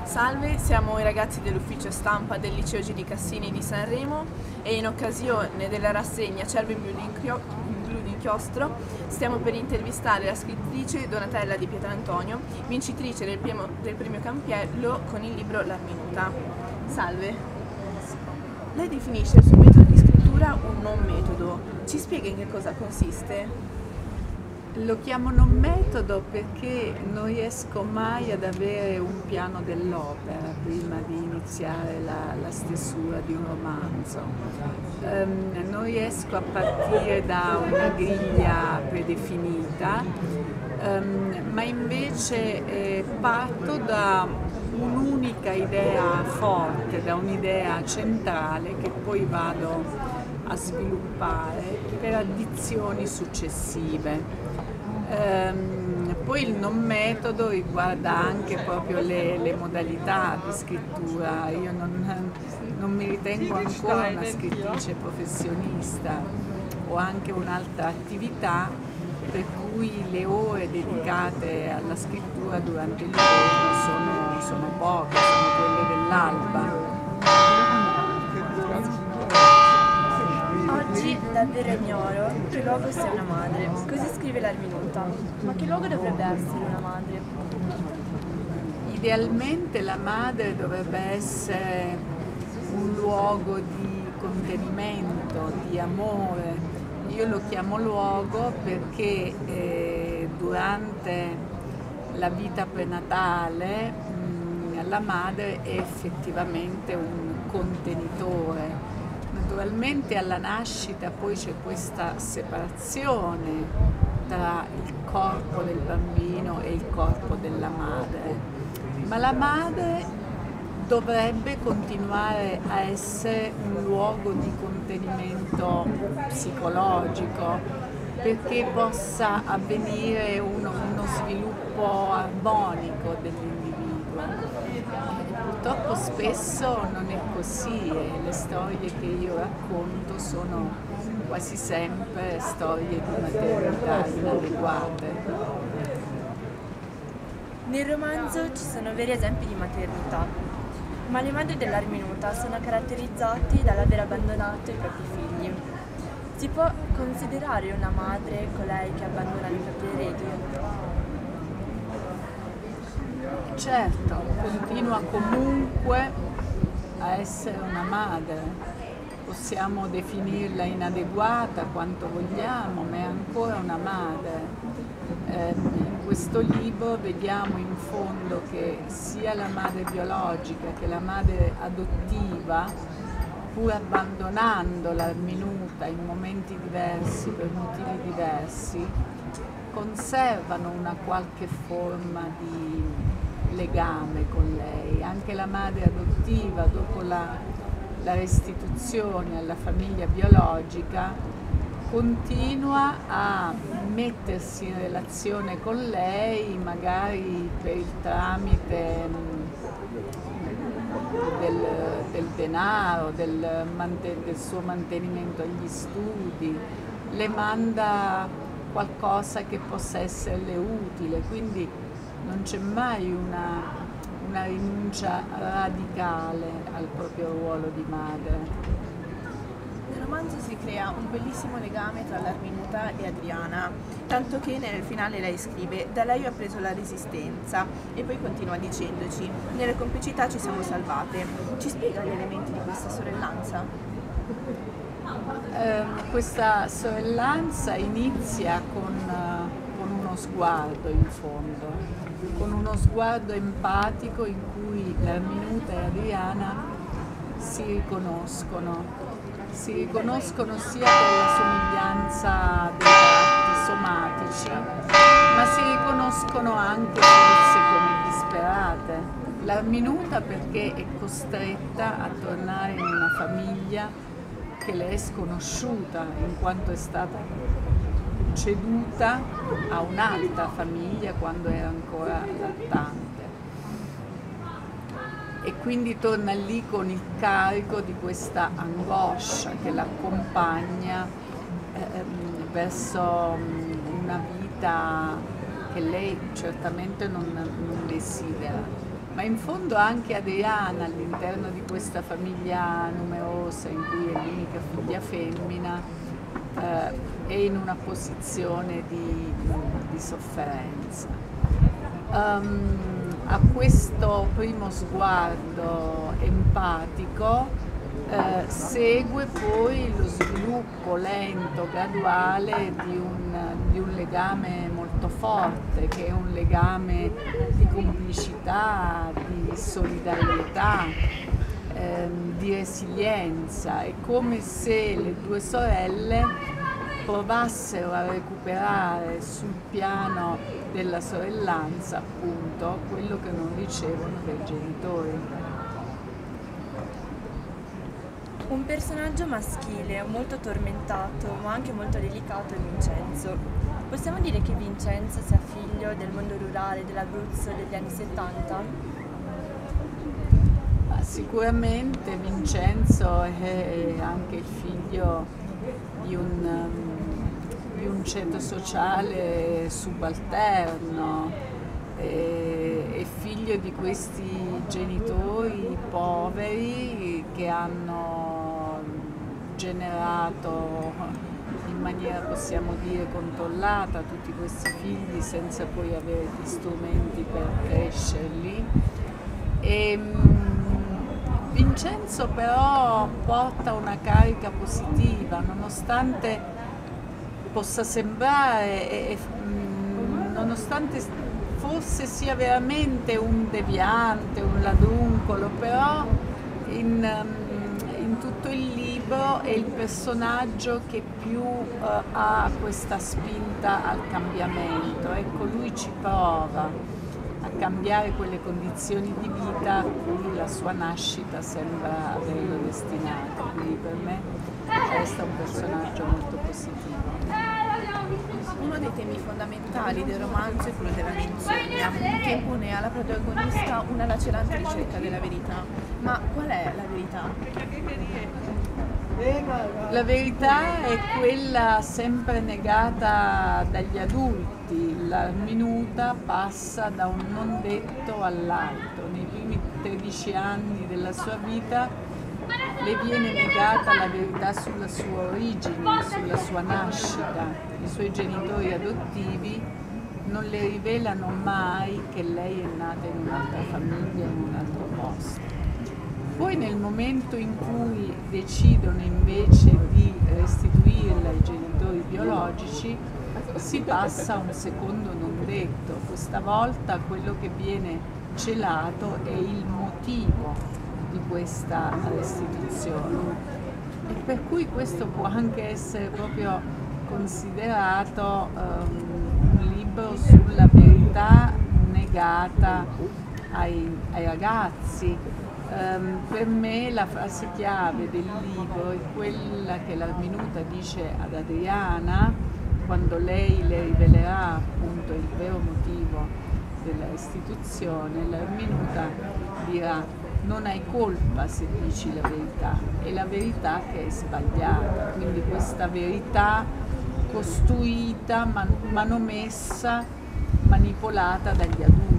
Salve, siamo i ragazzi dell'ufficio stampa del Liceo G. Cassini di Sanremo e in occasione della rassegna Cervo in blu d'inchiostro stiamo per intervistare la scrittrice Donatella Di Pietrantonio, vincitrice del premio Campiello con il libro L'Arminuta. Salve. Lei definisce il suo metodo di scrittura un non metodo. Ci spiega in che cosa consiste? Lo chiamo non metodo perché non riesco mai ad avere un piano dell'opera prima di iniziare la stesura di un romanzo. Non riesco a partire da una griglia predefinita, ma invece parto da un'unica idea forte, da un'idea centrale che poi vado a sviluppare per addizioni successive. Poi il non metodo riguarda anche proprio le modalità di scrittura. Io non mi ritengo ancora una scrittrice professionista, ho anche un'altra attività per cui le ore dedicate alla scrittura durante il giorno sono poche, sono quelle dell'alba. Oggi davvero ignoro che luogo sia una madre. Così scrive l'Arminuta. Ma che luogo dovrebbe essere una madre? Idealmente la madre dovrebbe essere un luogo di contenimento, di amore. Io lo chiamo luogo perché durante la vita prenatale la madre è effettivamente un contenitore. Naturalmente alla nascita poi c'è questa separazione tra il corpo del bambino e il corpo della madre, ma la madre dovrebbe continuare a essere un luogo di contenimento psicologico perché possa avvenire uno sviluppo armonico dell'individuo. Purtroppo spesso non è così e le storie che io racconto sono quasi sempre storie di maternità inadeguate. Nel romanzo ci sono veri esempi di maternità, ma le madri dell'Arminuta sono caratterizzate dall'aver abbandonato i propri figli. Si può considerare una madre colei che abbandona i propri eredi? Certo, continua comunque a essere una madre, possiamo definirla inadeguata quanto vogliamo, ma è ancora una madre. In questo libro vediamo in fondo che sia la madre biologica che la madre adottiva, pur abbandonando l'Arminuta in momenti diversi, per motivi diversi, conservano una qualche forma di legame con lei. Anche la madre adottiva, dopo la restituzione alla famiglia biologica, continua a mettersi in relazione con lei, magari per il tramite del denaro, del suo mantenimento agli studi, le manda qualcosa che possa esserle utile, quindi non c'è mai una rinuncia radicale al proprio ruolo di madre. Nel romanzo si crea un bellissimo legame tra l'Arminuta e Adriana, tanto che nel finale lei scrive: da lei ho appreso la resistenza, e poi continua dicendoci: nelle complicità ci siamo salvate. Ci spiega gli elementi di questa sorellanza? Questa sorellanza inizia con uno sguardo in fondo, con uno sguardo empatico in cui l'Arminuta e Adriana si riconoscono sia per la somiglianza dei tratti somatici, ma si riconoscono anche forse come disperate. L'Arminuta perché è costretta a tornare in una famiglia che le è sconosciuta, in quanto è stata ceduta a un'altra famiglia quando era ancora lattante. E quindi torna lì con il carico di questa angoscia che l'accompagna verso una vita che lei certamente non desidera. ma in fondo anche Adriana, all'interno di questa famiglia numerosa in cui è l'unica figlia femmina, è in una posizione di sofferenza. A questo primo sguardo empatico segue poi lo sviluppo lento, graduale di un legame molto forte, che è un legame di complicità, di solidarietà, di resilienza. È come se le due sorelle provassero a recuperare sul piano della sorellanza, appunto, quello che non ricevono dai genitori. Un personaggio maschile, molto tormentato, ma anche molto delicato è Vincenzo. Possiamo dire che Vincenzo sia figlio del mondo rurale dell'Abruzzo degli anni 70? Sicuramente Vincenzo è anche il figlio di un ceto sociale subalterno, è figlio di questi genitori poveri che hanno generato in maniera, possiamo dire, controllata tutti questi figli senza poi avere gli strumenti per crescerli. Vincenzo però porta una carica positiva, nonostante possa sembrare, nonostante forse sia veramente un deviante, un laduncolo, però in tutto il libro è il personaggio che più ha questa spinta al cambiamento. Ecco, lui ci prova a cambiare quelle condizioni di vita a cui la sua nascita sembra averlo destinato. Quindi per me resta un personaggio molto positivo. Uno dei temi fondamentali del romanzo è quello della menzogna, che impone alla protagonista una lacerante ricerca della verità. Ma qual è la verità? La verità è quella sempre negata dagli adulti. La minuta passa da un non detto all'altro. Nei primi 13 anni della sua vita le viene negata la verità sulla sua origine, sulla sua nascita. I suoi genitori adottivi non le rivelano mai che lei è nata in un'altra famiglia, in un altro posto. Poi nel momento in cui decidono invece di restituirla ai genitori biologici, si passa a un secondo non detto. Questa volta quello che viene celato è il motivo di questa restituzione. E per cui questo può anche essere proprio considerato un libro sulla verità negata ai ragazzi. Per me la frase chiave del libro è quella che la minuta dice ad Adriana quando lei le rivelerà appunto il vero motivo della restituzione. La minuta dirà: non hai colpa se dici la verità, è la verità che è sbagliata. Quindi questa verità costruita, manomessa, manipolata dagli adulti.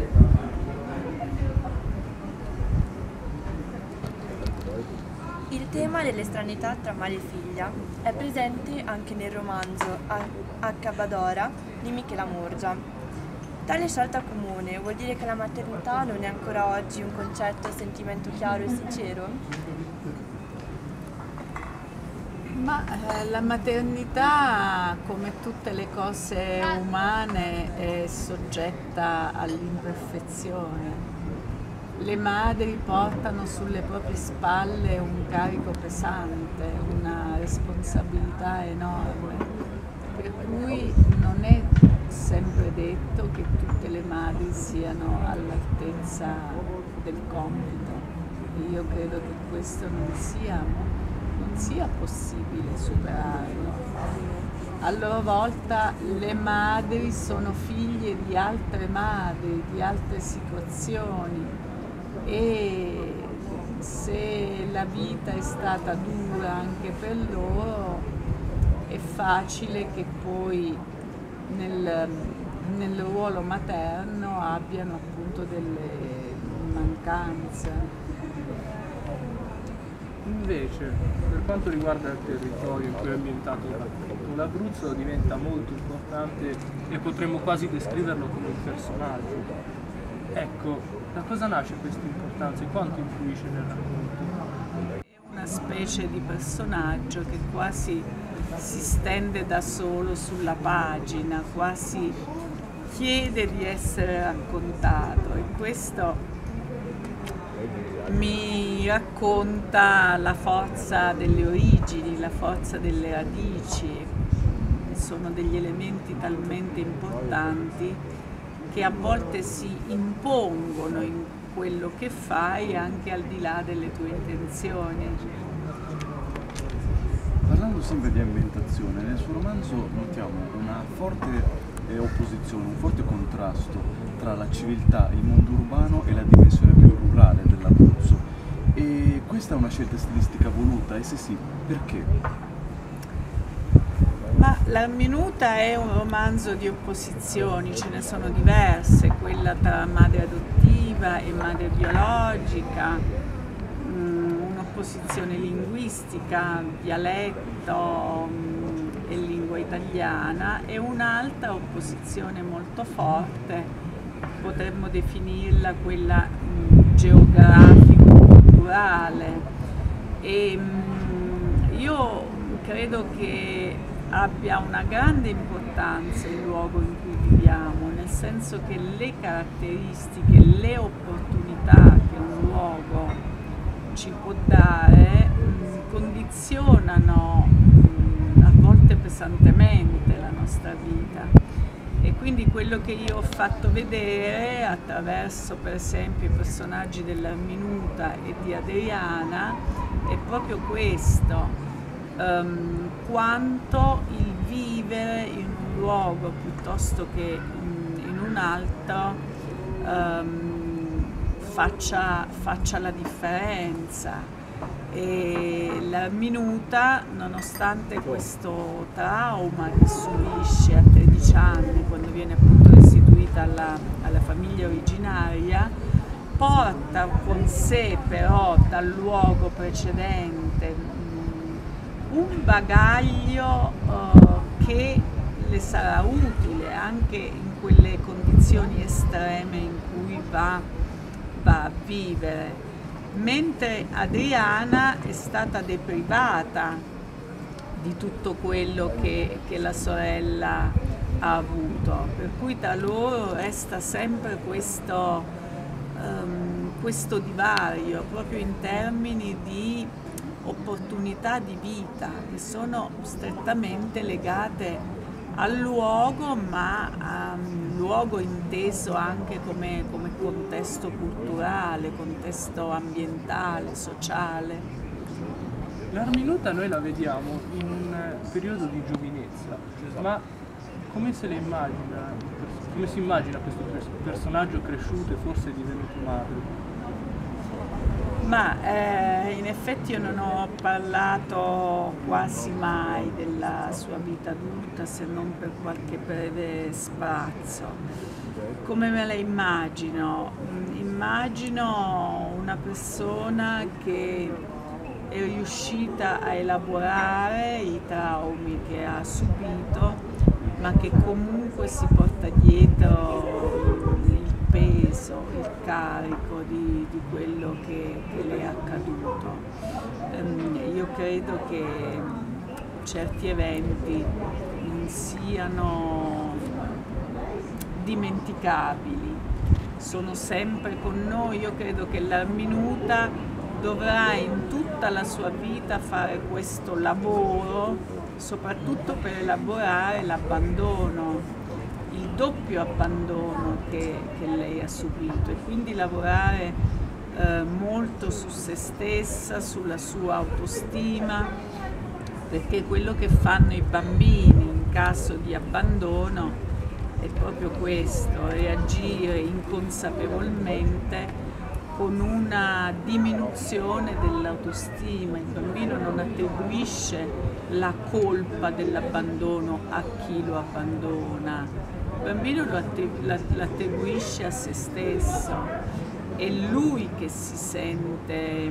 Il tema dell'estraneità tra madre e figlia è presente anche nel romanzo A Cabadora di Michela Morgia. Tale scelta comune vuol dire che la maternità non è ancora oggi un concetto e sentimento chiaro e sincero? Ma la maternità, come tutte le cose umane, è soggetta all'imperfezione. Le madri portano sulle proprie spalle un carico pesante, una responsabilità enorme, per cui non è sempre detto che tutte le madri siano all'altezza del compito. Io credo che questo non sia possibile superarlo. A loro volta le madri sono figlie di altre madri, di altre situazioni, e se la vita è stata dura anche per loro è facile che poi nel ruolo materno abbiano appunto vacanza. Invece, per quanto riguarda il territorio in cui è ambientato il racconto, l'Abruzzo diventa molto importante e potremmo quasi descriverlo come un personaggio. Ecco, da cosa nasce questa importanza e quanto influisce nel racconto? È una specie di personaggio che quasi si stende da solo sulla pagina, quasi chiede di essere raccontato, e questo mi racconta la forza delle origini, la forza delle radici. Sono degli elementi talmente importanti che a volte si impongono in quello che fai anche al di là delle tue intenzioni. Parlando sempre di ambientazione, nel suo romanzo notiamo una forte opposizione, un forte contrasto tra la civiltà, il mondo urbano e la dimensione più rurale dell'Abruzzo. E questa è una scelta stilistica voluta, e se sì, perché? Ma La minuta è un romanzo di opposizioni, ce ne sono diverse, quella tra madre adottiva e madre biologica, un'opposizione linguistica, dialetto e lingua italiana, e un'altra opposizione molto forte, potremmo definirla quella geografico-culturale. E io credo che abbia una grande importanza il luogo in cui viviamo, nel senso che le caratteristiche, le opportunità che un luogo ci può dare condizionano a volte pesantemente la nostra vita. E quindi quello che io ho fatto vedere attraverso per esempio i personaggi della Minuta e di Adriana è proprio questo, quanto il vivere in un luogo piuttosto che in un altro faccia la differenza. E la Minuta, nonostante questo trauma che subisce a 13 anni quando viene appunto restituita alla famiglia originaria, porta con sé però dal luogo precedente un bagaglio che le sarà utile anche in quelle condizioni estreme in cui va a vivere. Mentre Adriana è stata deprivata di tutto quello che la sorella ha avuto, per cui tra loro resta sempre questo divario proprio in termini di opportunità di vita che sono strettamente legate al luogo, ma a un luogo inteso anche come contesto culturale, contesto ambientale, sociale. La Minuta noi la vediamo in un periodo di giovinezza, ma come se le immagina, come si immagina questo personaggio cresciuto e forse divenuto madre? Ma in effetti io non ho parlato quasi mai della sua vita adulta, se non per qualche breve sprazzo. Come me la immagino? Immagino una persona che è riuscita a elaborare i traumi che ha subito, ma che comunque si porta dietro il peso, il carico di quello che le è accaduto. Io credo che certi eventi non siano dimenticabili, sono sempre con noi. Io credo che la Minuta dovrà in tutta la sua vita fare questo lavoro, soprattutto per elaborare l'abbandono, il doppio abbandono che lei ha subito, e quindi lavorare molto su se stessa, sulla sua autostima, perché quello che fanno i bambini in caso di abbandono è proprio questo, reagire inconsapevolmente con una diminuzione dell'autostima. Il bambino non attribuisce la colpa dell'abbandono a chi lo abbandona, il bambino l'attribuisce a se stesso, è lui che si sente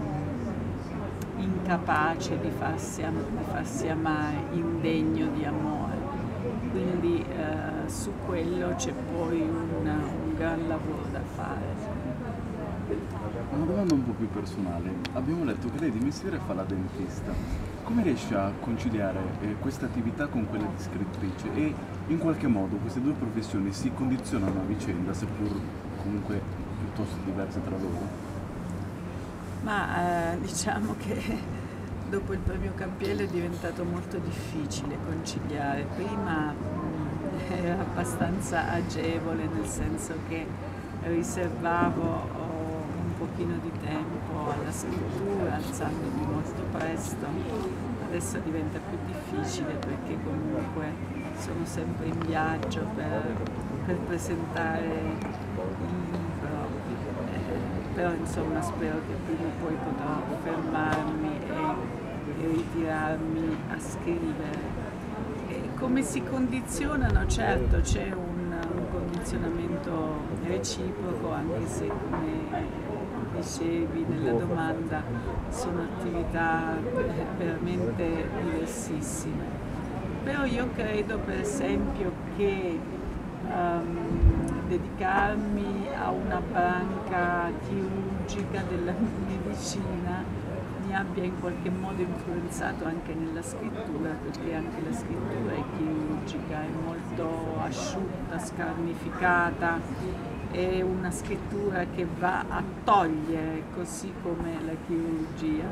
incapace di farsi amare, indegno di amore. Quindi su quello c'è poi un gran lavoro da fare. Una domanda un po' più personale. Abbiamo letto che lei di mestiere fa la dentista. Come riesce a conciliare questa attività con quella di scrittrice e in qualche modo queste due professioni si condizionano a vicenda, seppur comunque piuttosto diverse tra loro? Ma diciamo che dopo il premio Campiello è diventato molto difficile conciliare. Prima era abbastanza agevole, nel senso che riservavo un pochino di tempo alla scrittura, alzandomi molto presto. Adesso diventa più difficile perché comunque sono sempre in viaggio per presentare il libro, però insomma spero che prima o poi potrò fermarmi e ritirarmi a scrivere. E come si condizionano? Certo c'è un condizionamento reciproco, anche se come dicevi nella domanda sono attività veramente diversissime. Però io credo per esempio che dedicarmi a una branca chirurgica della medicina mi abbia in qualche modo influenzato anche nella scrittura, perché anche la scrittura è chirurgica, è molto asciutta, scarnificata, è una scrittura che va a togliere, così come la chirurgia.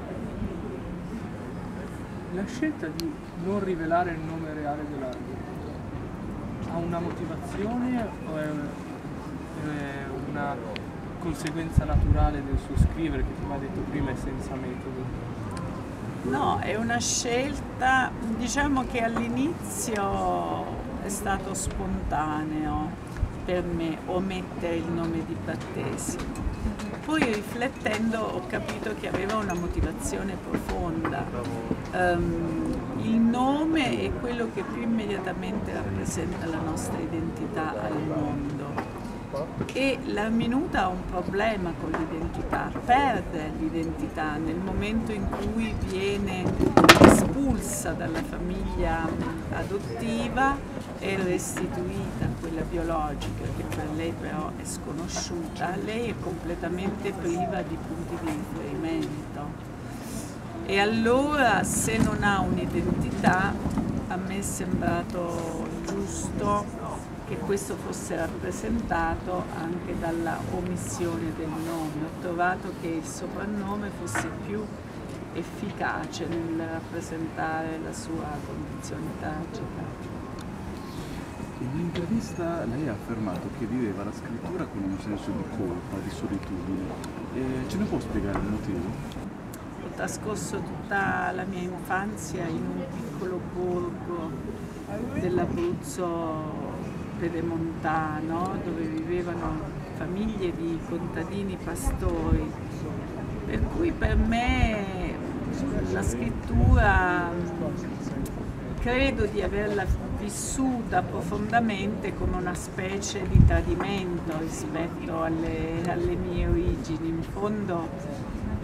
La scelta di non rivelare il nome reale dell'argomento ha una motivazione o è una conseguenza naturale del suo scrivere, che come ha detto prima è senza metodo? No, è una scelta, diciamo che all'inizio è stato spontaneo per me omettere il nome di battesimo. Poi riflettendo ho capito che aveva una motivazione profonda. Il nome è quello che più immediatamente rappresenta la nostra identità al mondo. E la Minuta ha un problema con l'identità, perde l'identità nel momento in cui viene espulsa dalla famiglia adottiva e restituita a quella biologica, che per lei però è sconosciuta. Lei è completamente priva di punti di riferimento. E allora, se non ha un'identità, a me è sembrato giusto che questo fosse rappresentato anche dalla omissione del nome. Ho trovato che il soprannome fosse più efficace nel rappresentare la sua condizione tragica. In un'intervista lei ha affermato che viveva la scrittura con un senso di colpa, di solitudine. Ce ne può spiegare il motivo? Ho trascorso tutta la mia infanzia in un piccolo borgo dell'Abruzzo pedemontano, dove vivevano famiglie di contadini pastori, per cui per me la scrittura credo di averla vissuta profondamente come una specie di tradimento rispetto alle mie origini. In fondo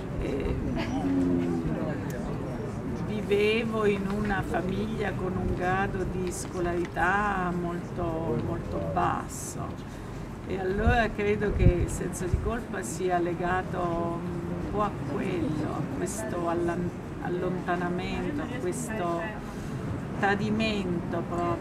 vivevo in una famiglia con un grado di scolarità molto, molto basso e allora credo che il senso di colpa sia legato un po' a quello, a questo allontanamento, a questo tradimento proprio